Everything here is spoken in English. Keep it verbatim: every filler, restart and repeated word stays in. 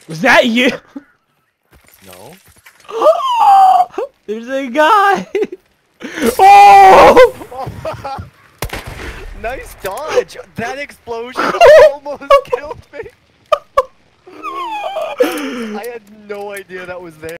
Was that you? No. There's a guy. Oh! Nice dodge. That explosion almost killed me. I had no idea that was there.